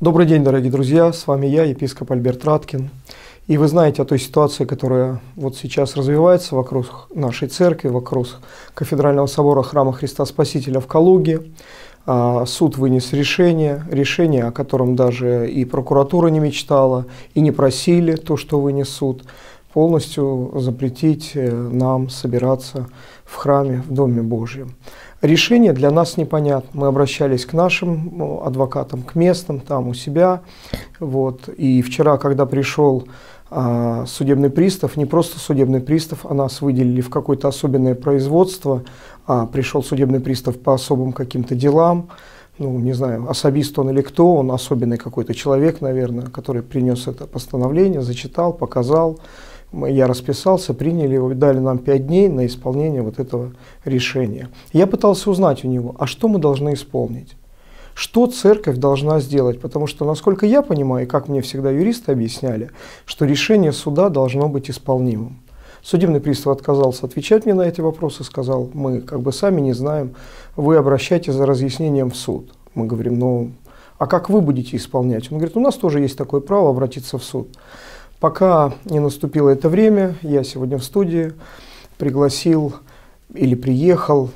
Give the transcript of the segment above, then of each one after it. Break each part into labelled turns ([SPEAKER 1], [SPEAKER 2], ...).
[SPEAKER 1] Добрый день, дорогие друзья, с вами я, епископ Альберт Раткин. И вы знаете о той ситуации, которая вот сейчас развивается вокруг нашей церкви, вокруг Кафедрального собора Храма Христа Спасителя в Калуге. Суд вынес решение, о котором даже и прокуратура не мечтала, и не просили то, что вынес суд, полностью запретить нам собираться в храме, в Доме Божьем. Решение для нас непонятно. Мы обращались к нашим адвокатам, к местным, там у себя. Вот. И вчера, когда пришел судебный пристав, не просто судебный пристав, а нас выделили в какое-то особенное производство, пришел судебный пристав по особым каким-то делам, ну, не знаю, особист он или кто, он особенный какой-то человек, наверное, который принес это постановление, зачитал, показал. Я расписался, приняли его, дали нам 5 дней на исполнение вот этого решения. Я пытался узнать у него, а что мы должны исполнить? Что церковь должна сделать? Потому что, насколько я понимаю, и как мне всегда юристы объясняли, что решение суда должно быть исполнимым. Судебный пристав отказался отвечать мне на эти вопросы, сказал, мы как бы сами не знаем, вы обращайтесь за разъяснением в суд. Мы говорим, ну, а как вы будете исполнять? Он говорит, у нас тоже есть такое право обратиться в суд. Пока не наступило это время, я сегодня в студии пригласил или приехал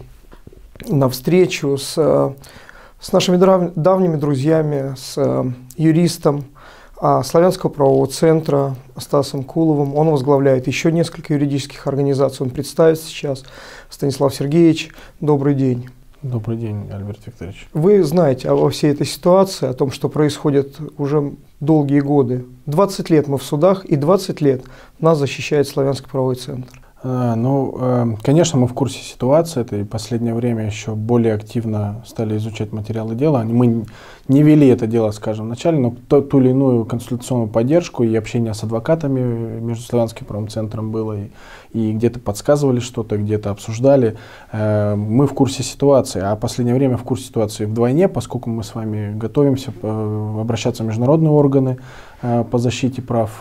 [SPEAKER 1] на встречу с нашими давними друзьями, с юристом Славянского правового центра Стасом Куловым. Он возглавляет еще несколько юридических организаций. Он представит сейчас. Станислав Сергеевич, добрый день.
[SPEAKER 2] Добрый день, Альберт Викторович.
[SPEAKER 1] Вы знаете обо всей этой ситуации, о том, что происходит уже долгие годы. 20 лет мы в судах, и 20 лет нас защищает Славянский правовой центр.
[SPEAKER 2] Конечно, мы в курсе ситуации. Это и в последнее время еще более активно стали изучать материалы дела. Мы не вели это дело, скажем, вначале, но ту или иную консультационную поддержку и общение с адвокатами между Славянским правовым центром было, и где-то подсказывали что-то, где-то обсуждали. Мы в курсе ситуации, а в последнее время в курсе ситуации вдвойне, поскольку мы с вами готовимся обращаться в международные органы по защите прав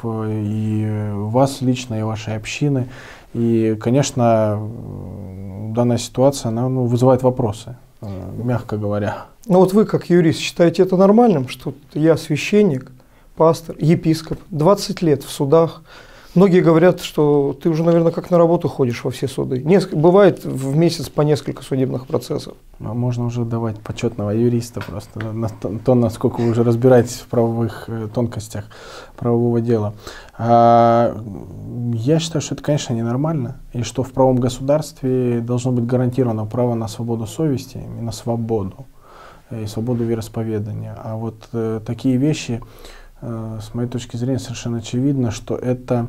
[SPEAKER 2] и вас лично, и вашей общины. И, конечно, данная ситуация, она вызывает вопросы, мягко говоря.
[SPEAKER 1] Но вот вы, как юрист, считаете это нормальным, что я священник, пастор, епископ, 20 лет в судах. Многие говорят, что ты уже, наверное, как на работу ходишь во все суды. Бывает в месяц по несколько судебных процессов.
[SPEAKER 2] Можно уже давать почетного юриста просто на то, насколько вы уже разбираетесь в правовых тонкостях правового дела. Я считаю, что это, конечно, ненормально, и что в правом государстве должно быть гарантировано право на свободу совести и на свободу, и свободу вероисповедания. А вот такие вещи, с моей точки зрения, совершенно очевидно, что это,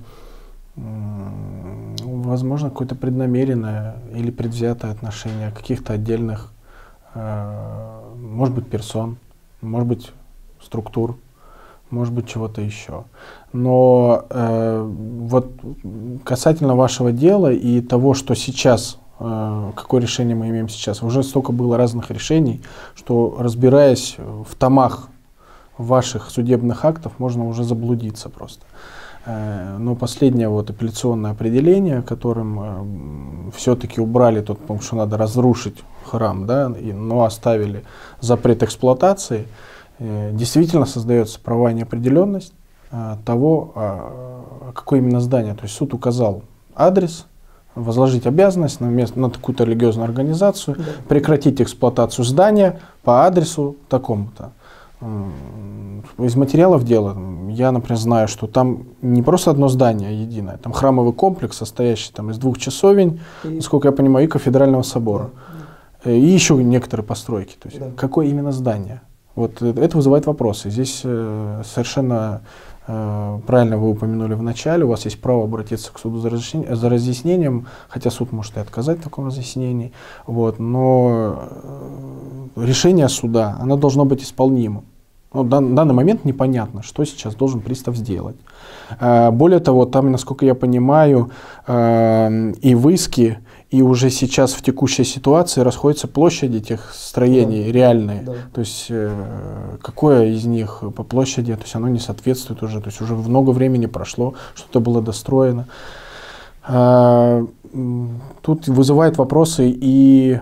[SPEAKER 2] возможно, какое-то преднамеренное или предвзятое отношение каких-то отдельных, может быть, персон, может быть, структур, может быть, чего-то еще. Но вот касательно вашего дела и того, что сейчас, какое решение мы имеем сейчас, уже столько было разных решений, что, разбираясь в томах ваших судебных актов, можно уже заблудиться просто. Но последнее вот апелляционное определение, которым все-таки убрали тот пункт, что надо разрушить храм, да, но оставили запрет эксплуатации, действительно создается правовая неопределенность того, какое именно здание. То есть суд указал адрес, возложить обязанность на такую-то религиозную организацию, да, прекратить эксплуатацию здания по адресу такому-то. Из материалов дела я, например, знаю, что там не просто одно здание единое, там храмовый комплекс, состоящий там из 2 часовень, насколько я понимаю, и кафедрального собора, и еще некоторые постройки. То есть, какое именно здание? Вот это вызывает вопросы. Здесь совершенно правильно вы упомянули в начале, у вас есть право обратиться к суду за разъяснением, хотя суд может и отказать в таком разъяснении, вот, но решение суда, оно должно быть исполнимым. В данный момент непонятно, что сейчас должен пристав сделать. Более того, там, насколько я понимаю, и в иске, и уже сейчас в текущей ситуации расходятся площади этих строений, реальные. Да. То есть какое из них по площади, то есть оно не соответствует уже, то есть уже много времени прошло, что-то было достроено. Тут вызывает вопросы и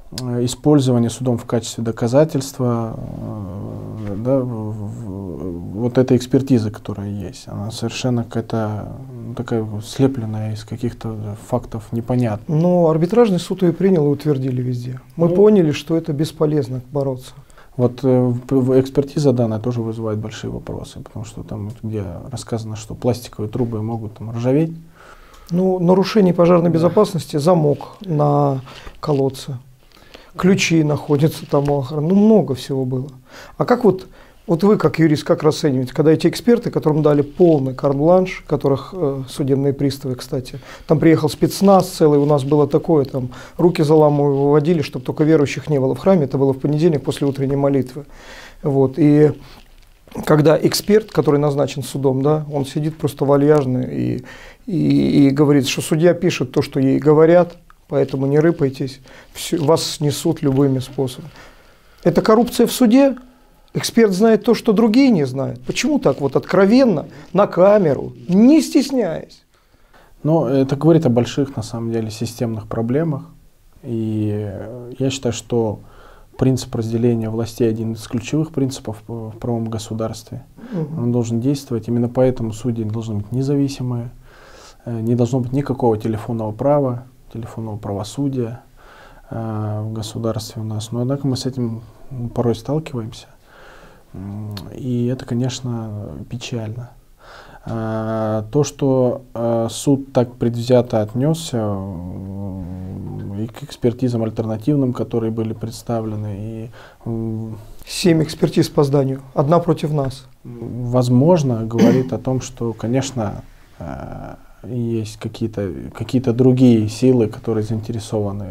[SPEAKER 2] использование судом в качестве доказательства да, вот этой экспертизы, которая есть. Она совершенно какая-то такая слепленная из каких-то фактов непонятных.
[SPEAKER 1] Но арбитражный суд ее принял и утвердили везде. Мы поняли, что это бесполезно бороться.
[SPEAKER 2] Вот экспертиза данная тоже вызывает большие вопросы, потому что там, где рассказано, что пластиковые трубы могут там ржаветь.
[SPEAKER 1] Ну, нарушение пожарной безопасности, замок на колодце, ключи находятся там у охраны, ну, много всего было. А как вот вы, как юрист, как расцениваете, когда эти эксперты, которым дали полный карт-бланш, которых судебные приставы, кстати, там приехал спецназ целый, у нас было такое, там руки заламывали, выводили, чтобы только верующих не было в храме, это было в понедельник после утренней молитвы. Вот, и когда эксперт, который назначен судом, да, он сидит просто вальяжно и говорит, что судья пишет то, что ей говорят, поэтому не рыпайтесь, вас снесут любыми способами. Это коррупция в суде? Эксперт знает то, что другие не знают. Почему так вот откровенно, на камеру, не стесняясь?
[SPEAKER 2] Ну, это говорит о больших, на самом деле, системных проблемах. И я считаю, что принцип разделения властей один из ключевых принципов в правовом государстве. Он должен действовать. Именно поэтому судьи должны быть независимые. Не должно быть никакого телефонного права, телефонного правосудия в государстве у нас. Но, однако, мы с этим порой сталкиваемся. И это, конечно, печально. То, что суд так предвзято отнесся и к экспертизам альтернативным, которые были представлены.
[SPEAKER 1] 7 экспертиз по зданию, одна против нас.
[SPEAKER 2] Возможно, говорит о том, что, конечно, есть какие-то другие силы, которые заинтересованы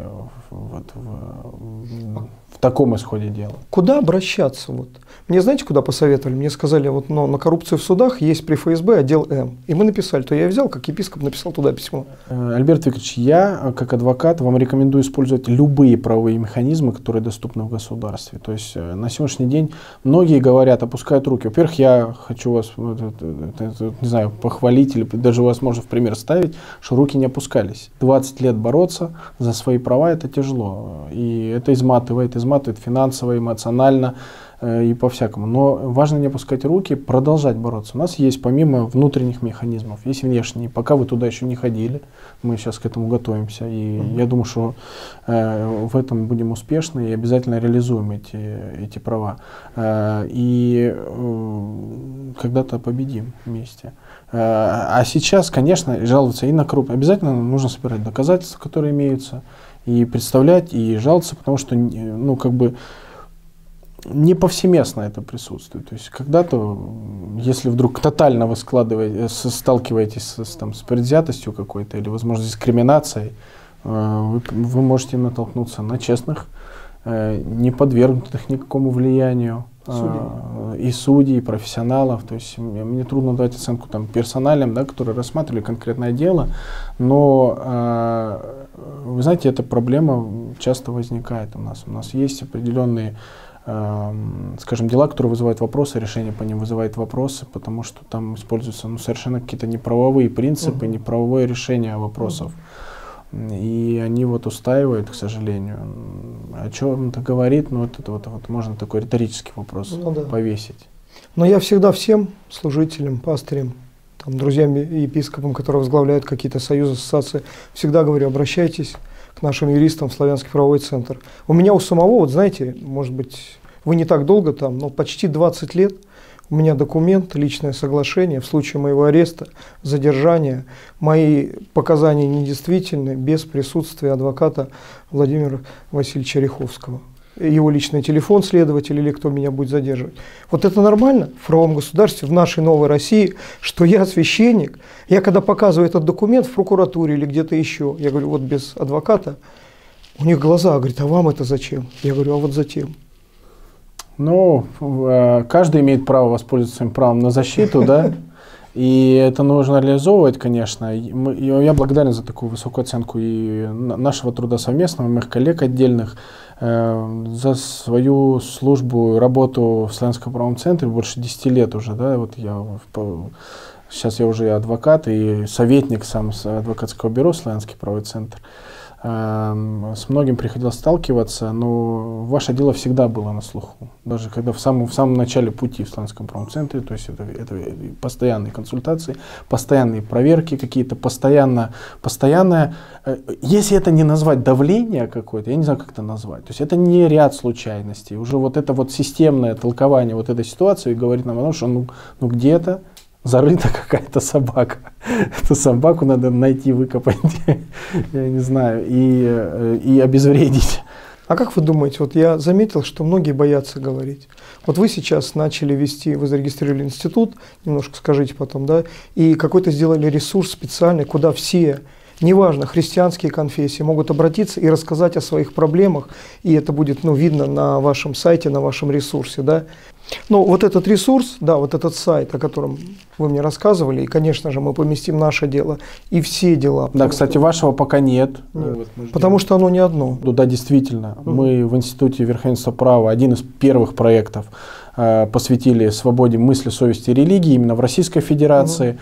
[SPEAKER 2] в таком исходе дела.
[SPEAKER 1] Куда обращаться? Вот. Мне знаете, куда посоветовали? Мне сказали, вот на коррупцию в судах есть при ФСБ отдел М. И мы написали, то я взял, как епископ, написал туда письмо.
[SPEAKER 2] Альберт Викторович, я, как адвокат, вам рекомендую использовать любые правовые механизмы, которые доступны в государстве. То есть на сегодняшний день многие говорят, опускают руки. Во-первых, я хочу вас, не знаю, похвалить или даже вас можно в пример ставить, что руки не опускались. 20 лет бороться за свои права — это тяжело. И это изматывает финансово, эмоционально и по-всякому. Но важно не опускать руки, продолжать бороться. У нас есть помимо внутренних механизмов, есть внешние. Пока вы туда еще не ходили, мы сейчас к этому готовимся. И я думаю, что в этом будем успешны и обязательно реализуем эти права. И когда-то победим вместе. А сейчас, конечно, жаловаться и на коррупцию. Обязательно нужно собирать доказательства, которые имеются, и представлять, и жаловаться, потому что, ну, как бы, не повсеместно это присутствует. То есть когда-то, если вдруг тотально вы сталкиваетесь с предвзятостью какой-то или, возможно, дискриминацией, вы можете натолкнуться на честных, не подвергнутых никакому влиянию и судей, и профессионалов. То есть мне трудно дать оценку там персоналям, да, которые рассматривали конкретное дело, но вы знаете, эта проблема часто возникает у нас. У нас есть определенные, скажем, дела, которые вызывают вопросы, решение по ним вызывает вопросы, потому что там используются совершенно какие-то неправовые принципы, неправовое решение вопросов. И они вот устаивают, к сожалению. О чем это говорит? Ну, это вот можно такой риторический вопрос повесить.
[SPEAKER 1] Но я всегда всем служителям, пастырям, там, друзьям епископам, которые возглавляют какие-то союзы, ассоциации, всегда говорю, обращайтесь к нашим юристам в Славянский правовой центр. У меня у самого, вот знаете, может быть, вы не так долго там, но почти 20 лет у меня документ, личное соглашение в случае моего ареста, задержания, мои показания недействительны без присутствия адвоката Владимира Васильевича Ряховского. Его личный телефон следователя или кто меня будет задерживать. Вот это нормально в правовом государстве, в нашей новой России, что я священник, я когда показываю этот документ в прокуратуре или где-то еще, я говорю, вот без адвоката, у них глаза, говорят, а вам это зачем? Я говорю, а вот затем.
[SPEAKER 2] Ну, каждый имеет право воспользоваться своим правом на защиту, да, и это нужно реализовывать, конечно. Я благодарен за такую высокую оценку и нашего труда совместного, моих коллег отдельных, за свою службу, работу в Славянском правовом центре больше 10 лет уже, да, вот сейчас я уже и адвокат, и советник сам адвокатского бюро Славянский правовой центр. с многим приходилось сталкиваться, но ваше дело всегда было на слуху. Даже когда в самом начале пути в Славянском правовом центре, то есть это постоянные консультации, постоянные проверки какие-то, постоянное, если это не назвать давление какое-то, я не знаю, как это назвать. То есть это не ряд случайностей. Уже вот это вот системное толкование вот этой ситуации говорит нам о том, что где-то зарыта какая-то собака. Эту собаку надо найти, выкопать, я не знаю, и обезвредить.
[SPEAKER 1] А как вы думаете, вот я заметил, что многие боятся говорить. Вот вы сейчас начали вести, вы зарегистрировали институт, немножко скажите потом, да, и какой-то сделали ресурс специальный, куда все, неважно, христианские конфессии, могут обратиться и рассказать о своих проблемах, и это будет, видно на вашем сайте, на вашем ресурсе, да. Но вот этот ресурс, да, вот этот сайт, о котором вы мне рассказывали, и, конечно же, мы поместим наше дело и все дела.
[SPEAKER 2] Да, кстати, вашего пока нет.
[SPEAKER 1] Потому что оно не одно.
[SPEAKER 2] Да, действительно. Мы в Институте верховенства права один из первых проектов посвятили свободе мысли, совести и религии именно в Российской Федерации.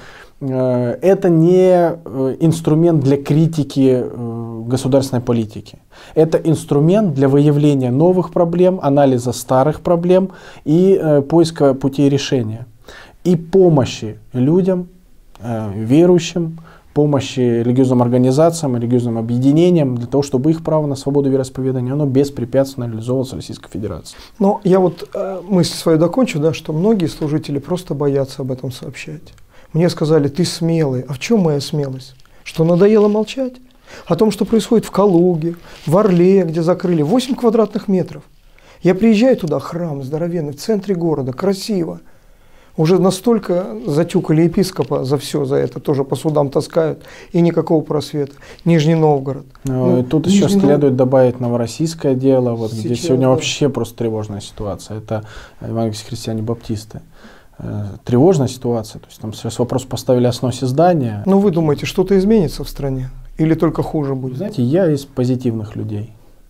[SPEAKER 2] Это не инструмент для критики государственной политики. Это инструмент для выявления новых проблем, анализа старых проблем и поиска путей решения. И помощи людям, верующим, помощи религиозным организациям, религиозным объединениям, для того, чтобы их право на свободу вероисповедания, оно беспрепятственно реализовывалось в Российской Федерации.
[SPEAKER 1] Но я вот мысль свою докончу, да, что многие служители просто боятся об этом сообщать. Мне сказали, ты смелый. А в чем моя смелость? Что надоело молчать? О том, что происходит в Калуге, в Орле, где закрыли 8 квадратных метров. Я приезжаю туда, храм здоровенный, в центре города, красиво. Уже настолько затюкали епископа за все, за это, тоже по судам таскают, и никакого просвета. Нижний Новгород.
[SPEAKER 2] Тут еще следует добавить новороссийское дело, вот, где сегодня вообще просто тревожная ситуация. Это евангельские христиане-баптисты. Тревожная ситуация. То есть там сейчас вопрос поставили о сносе здания.
[SPEAKER 1] Ну вы думаете, что-то изменится в стране? Или только хуже будет?
[SPEAKER 2] Знаете, я из позитивных людей.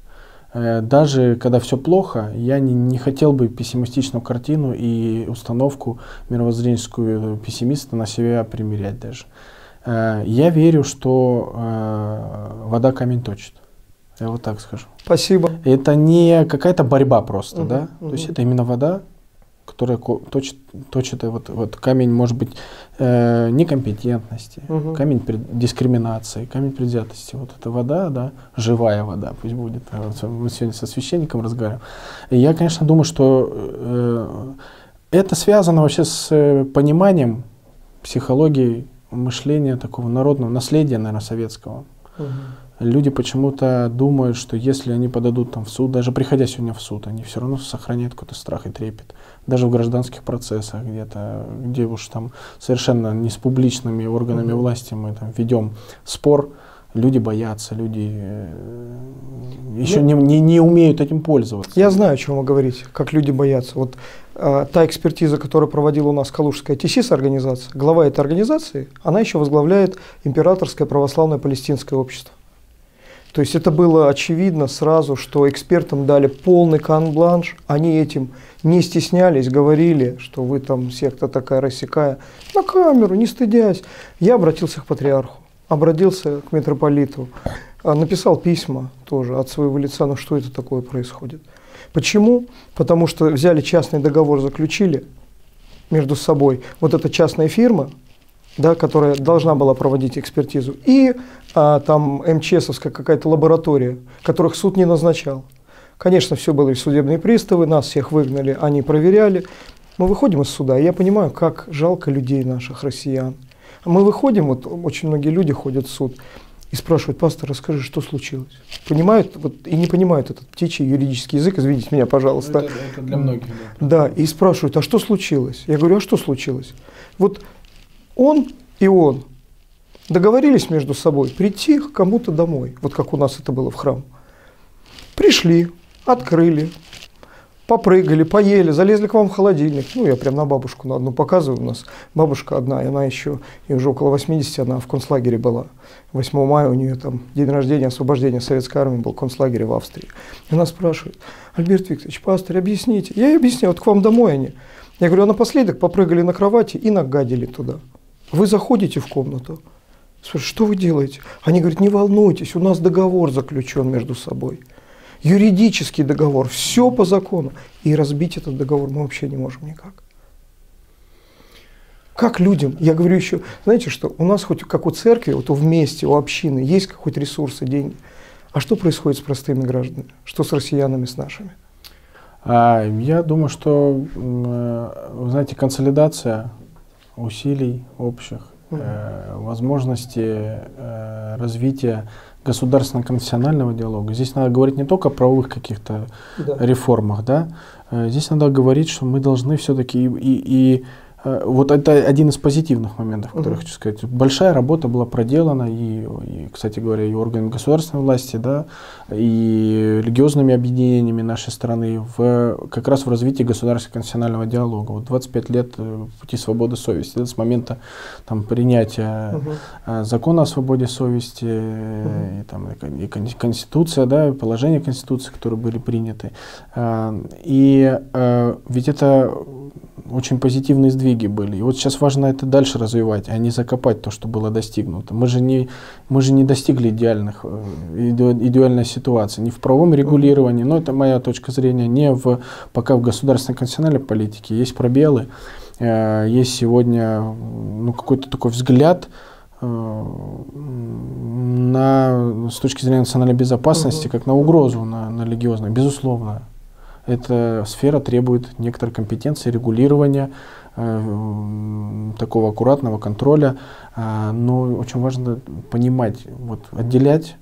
[SPEAKER 2] Даже когда все плохо, я не хотел бы пессимистичную картину и установку мировоззренческую пессимиста на себя примерять даже. Я верю, что вода камень точит. Я вот так скажу.
[SPEAKER 1] Спасибо.
[SPEAKER 2] Это не какая-то борьба просто, да? То есть это именно вода, которая точит вот камень, может быть, некомпетентности, камень дискриминации, камень предвзятости. Вот эта вода, да, живая вода, пусть будет. Мы сегодня со священником разговариваем. И я, конечно, думаю, что это связано вообще с пониманием психологии, мышления такого народного наследия, наверное, советского. Люди почему-то думают, что если они подадут там в суд, даже приходя сегодня в суд, они все равно сохраняют какой-то страх и трепет. Даже в гражданских процессах где-то, где уж там совершенно не с публичными органами власти мы там ведем спор, люди боятся, люди еще не умеют этим пользоваться.
[SPEAKER 1] Я знаю, о чем вы говорите, как люди боятся. Вот та экспертиза, которую проводила у нас Калужская ТСИС организация, глава этой организации, она еще возглавляет Императорское православное палестинское общество. То есть это было очевидно сразу, что экспертам дали полный карт-бланш, они этим не стеснялись, говорили, что вы там секта такая рассекая, на камеру, не стыдясь. Я обратился к патриарху, обратился к митрополиту, написал письма тоже от своего лица, ну что это такое происходит. Почему? Потому что взяли частный договор, заключили между собой, вот эта частная фирма, да, которая должна была проводить экспертизу, и там МЧСовская какая-то лаборатория, которых суд не назначал. Конечно, все были судебные приставы, нас всех выгнали, они проверяли. Мы выходим из суда, и я понимаю, как жалко людей наших, россиян. Мы выходим, вот очень многие люди ходят в суд и спрашивают, пастор, расскажи, что случилось. Понимают, вот, и не понимают этот птичий юридический язык, извините меня, пожалуйста.
[SPEAKER 2] Это для многих.
[SPEAKER 1] Да, и спрашивают, а что случилось? Я говорю, а что случилось? Вот он и он договорились между собой прийти к кому-то домой, вот как у нас это было в храм. Пришли, открыли, попрыгали, поели, залезли к вам в холодильник. Ну, я прям на бабушку на одну показываю. У нас бабушка одна, и она еще, ей уже около 80, она в концлагере была. 8 мая у нее там день рождения, освобождения Советской армии был в концлагере в Австрии. И она спрашивает, Альберт Викторович, пастор, объясните. Я ей объясняю, вот к вам домой они. Я говорю, а напоследок попрыгали на кровати и нагадили туда. Вы заходите в комнату, Спрашиваю, что вы делаете? Они говорят, не волнуйтесь, у нас договор заключен между собой. Юридический договор, все по закону. И разбить этот договор мы вообще не можем никак. Как людям? Я говорю еще, знаете что, у нас хоть как у церкви, вот вместе, у общины есть хоть ресурсы, деньги. А что происходит с простыми гражданами? Что с россиянами, с нашими?
[SPEAKER 2] Я думаю, что, вы знаете, консолидация усилий общих, возможности развития государственно-конфессионального диалога. Здесь надо говорить не только о правовых каких-то реформах, да? Здесь надо говорить, что мы должны все-таки вот это один из позитивных моментов, которые хочу сказать. Большая работа была проделана, и, кстати говоря, и органами государственной власти, да, и религиозными объединениями нашей страны как раз в развитии государственно-конфессионального диалога. Вот 25 лет пути свободы совести, да, с момента там, принятия закона о свободе совести, и Конституция, да, положения Конституции, которые были приняты. И ведь это очень позитивные сдвиги были. И вот сейчас важно это дальше развивать, а не закопать то, что было достигнуто. Мы же не достигли идеальной ситуации. Ни в правовом регулировании, но это моя точка зрения, пока в государственной конституциональной политике. Есть пробелы, есть сегодня какой-то такой взгляд с точки зрения национальной безопасности, как на угрозу, на религиозную, безусловно. Эта сфера требует некоторой компетенции, регулирования, такого аккуратного контроля. Но очень важно понимать, отделять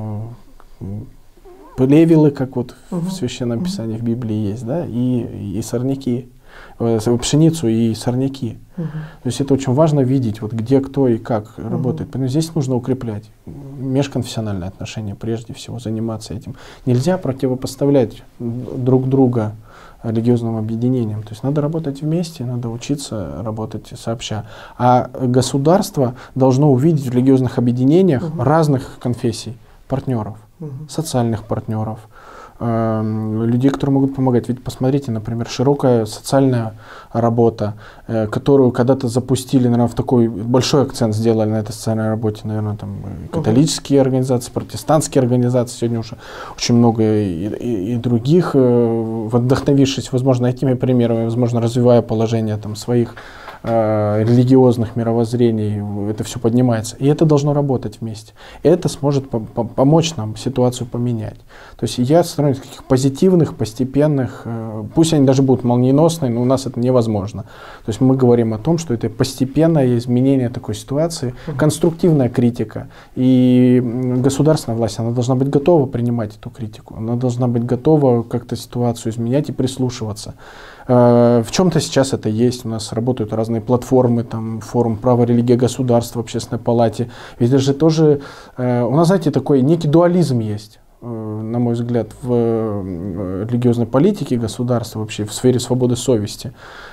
[SPEAKER 2] левелы, как вот в Священном Писании, в Библии есть, да, и сорняки, пшеницу и сорняки. То есть это очень важно видеть, где кто и как работает. Поэтому здесь нужно укреплять межконфессиональные отношения, прежде всего заниматься этим. Нельзя противопоставлять друг друга религиозным объединениям. То есть надо работать вместе, надо учиться работать сообща. А государство должно увидеть в религиозных объединениях разных конфессий партнеров, социальных партнеров, людей, которые могут помогать. Ведь посмотрите, например, широкая социальная работа, которую когда-то запустили, наверное, в такой большой акцент сделали на этой социальной работе, наверное, там католические организации, протестантские организации, сегодня уже очень много и других, вдохновившись, возможно, этими примерами, возможно, развивая положение там своих религиозных мировоззрений, это все поднимается. И это должно работать вместе. Это сможет помочь нам ситуацию поменять. То есть я сторонник таких позитивных, постепенных, пусть они даже будут молниеносные, но у нас это невозможно. То есть мы говорим о том, что это постепенное изменение такой ситуации, конструктивная критика. И государственная власть, она должна быть готова принимать эту критику. Она должна быть готова как-то ситуацию изменять и прислушиваться. В чем-то сейчас это есть. У нас работают разные платформы, там, форум «Право, религия, государство» в Общественной палате. Ведь это же тоже, у нас, знаете, такой некий дуализм есть, на мой взгляд, в религиозной политике государства, вообще в сфере свободы совести.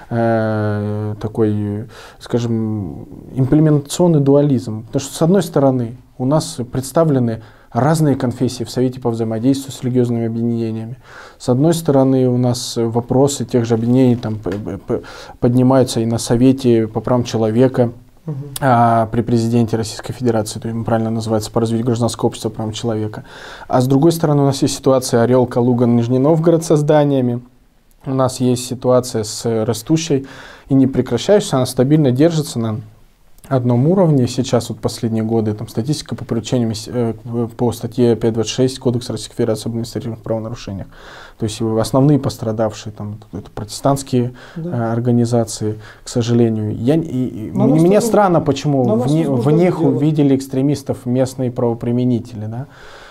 [SPEAKER 2] Такой, скажем, имплементационный дуализм. Потому что, с одной стороны, у нас представлены разные конфессии в Совете по взаимодействию с религиозными объединениями. С одной стороны, у нас вопросы тех же объединений там, поднимаются и на Совете по правам человека, при президенте Российской Федерации, то им правильно называется, по развитию гражданского общества по правам человека. А с другой стороны, у нас есть ситуация Орел, Калуга, Нижний Новгород со зданиями. У нас есть ситуация с растущей и не прекращающейся, она стабильно держится на одном уровне. Сейчас вот последние годы там статистика по поручениям по статье 526 Кодекса Российской Федерации об административных правонарушениях. То есть основные пострадавшие там это протестантские организации, к сожалению. Мне странно, почему в них увидели экстремистов местные правоприменители, да?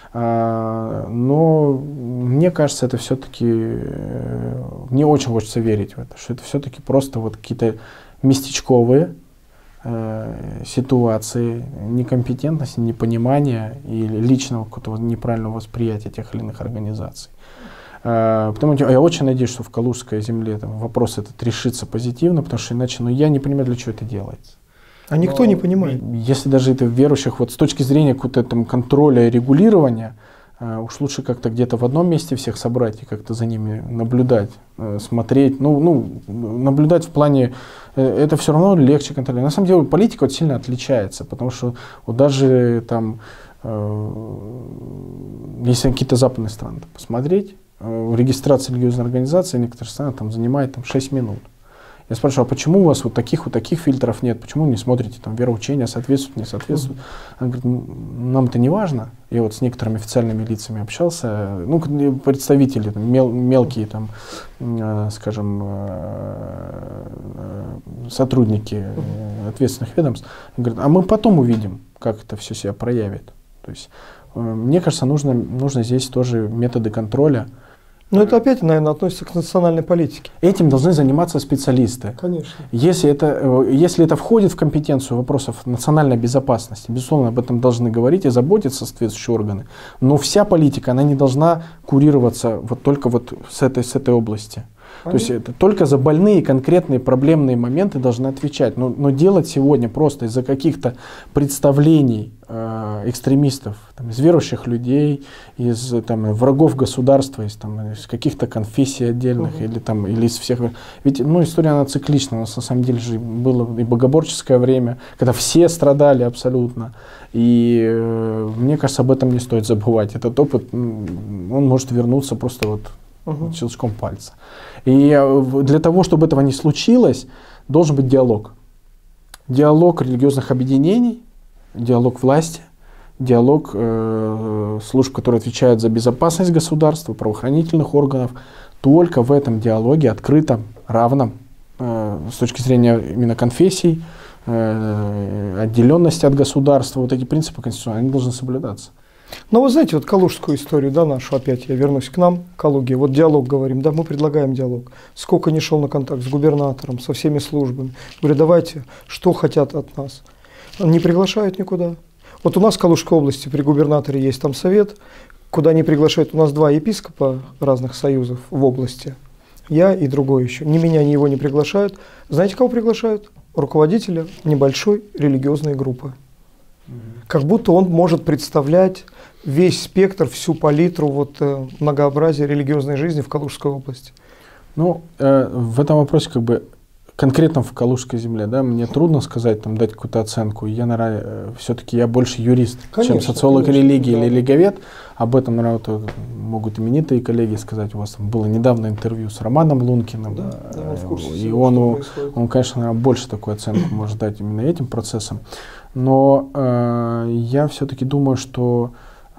[SPEAKER 2] Но мне кажется, это все-таки, мне очень хочется верить в это, что это все-таки просто вот какие-то местечковые ситуации, некомпетентности, непонимания или личного какого-то неправильного восприятия тех или иных организаций. Потому что я очень надеюсь, что в Калужской земле там, вопрос этот решится позитивно, потому что иначе я не понимаю, для чего это делается.
[SPEAKER 1] А никто не понимает.
[SPEAKER 2] Если даже это верующих, вот с точки зрения какого-то там контроля и регулирования, Уж лучше как-то где-то в одном месте всех собрать и как-то за ними наблюдать, смотреть. Наблюдать в плане, это все равно легче контролировать. На самом деле политика вот сильно отличается, потому что вот даже там, если какие-то западные страны посмотреть, регистрация религиозной организации в некоторых странах там занимает 6 минут. Я спрашиваю, а почему у вас вот таких фильтров нет? Почему не смотрите, там, вероучения соответствует, не соответствует? Она говорит, нам это не важно. Я вот с некоторыми официальными лицами общался, представители, там, мелкие, там, скажем, сотрудники ответственных ведомств. Говорят, а мы потом увидим, как это все себя проявит. То есть, мне кажется, нужно здесь тоже методы контроля.
[SPEAKER 1] Но это опять, наверное, относится к национальной политике.
[SPEAKER 2] Этим должны заниматься специалисты.
[SPEAKER 1] Конечно.
[SPEAKER 2] Если это входит в компетенцию вопросов национальной безопасности, безусловно, об этом должны говорить и заботиться соответствующие органы. Но вся политика, она не должна курироваться вот только вот с этой области. То есть это только за больные конкретные проблемные моменты должны отвечать. Но делать сегодня просто из-за каких-то представлений экстремистов, там, из верующих людей, из врагов государства, из каких-то конфессий отдельных или из всех. Ведь история она циклична. У нас на самом деле же было и богоборческое время, когда все страдали абсолютно. И мне кажется, об этом не стоит забывать. Этот опыт, он может вернуться просто вот щелчком пальца. И для того, чтобы этого не случилось, должен быть диалог. Диалог религиозных объединений, диалог власти, диалог служб, которые отвечают за безопасность государства, правоохранительных органов. Только в этом диалоге, открытом, равном, с точки зрения именно конфессий, отделенности от государства, вот эти принципы конституционные, они должны соблюдаться.
[SPEAKER 1] Но вы знаете, вот калужскую историю, да, нашу, опять я вернусь к нам, к Калуге, вот диалог говорим, да, мы предлагаем диалог. Сколько не шел на контакт с губернатором, со всеми службами. Говорю, давайте, что хотят от нас. Не приглашают никуда. Вот у нас в Калужской области при губернаторе есть там совет, куда не приглашают. У нас 2 епископа разных союзов в области. Я и другой еще. Ни меня, ни его не приглашают. Знаете, кого приглашают? Руководителя небольшой религиозной группы. Как будто он может представлять весь спектр, всю палитру многообразия религиозной жизни в Калужской области.
[SPEAKER 2] В этом вопросе конкретно в Калужской земле, да, мне трудно сказать, дать какую-то оценку. Все-таки я больше юрист, чем социолог религии или религовед. Об этом, наверное, могут именитые коллеги сказать. У вас было недавно интервью с Романом Лункиным. Да, он в курсе, и он, конечно, наверное, больше такую оценку может дать именно этим процессам. Но я все-таки думаю, что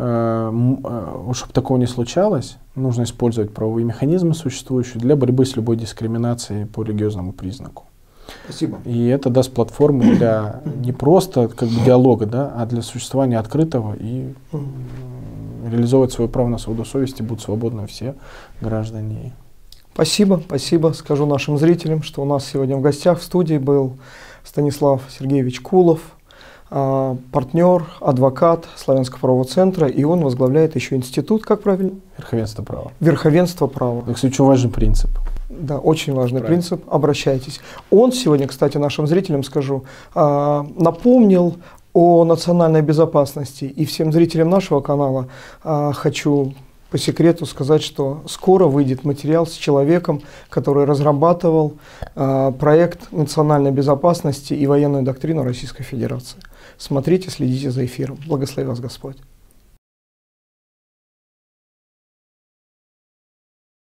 [SPEAKER 2] чтобы такого не случалось, нужно использовать правовые механизмы, существующие для борьбы с любой дискриминацией по религиозному признаку.
[SPEAKER 1] Спасибо.
[SPEAKER 2] И это даст платформу для не просто диалога, да, а для существования открытого и реализовывать свое право на свободу совести будут свободны все граждане.
[SPEAKER 1] Спасибо. Скажу нашим зрителям, что у нас сегодня в гостях в студии был Станислав Сергеевич Кулов, партнер, адвокат Славянского правового центра, и он возглавляет еще институт, как правильно?
[SPEAKER 2] Верховенство права.
[SPEAKER 1] Верховенство права.
[SPEAKER 2] Это, кстати, очень важный принцип.
[SPEAKER 1] Да, очень важный принцип. Обращайтесь. Он сегодня, кстати, нашим зрителям скажу, напомнил о национальной безопасности. И всем зрителям нашего канала хочу по секрету сказать, что скоро выйдет материал с человеком, который разрабатывал проект национальной безопасности и военную доктрину Российской Федерации. Смотрите, следите за эфиром. Благослови вас Господь.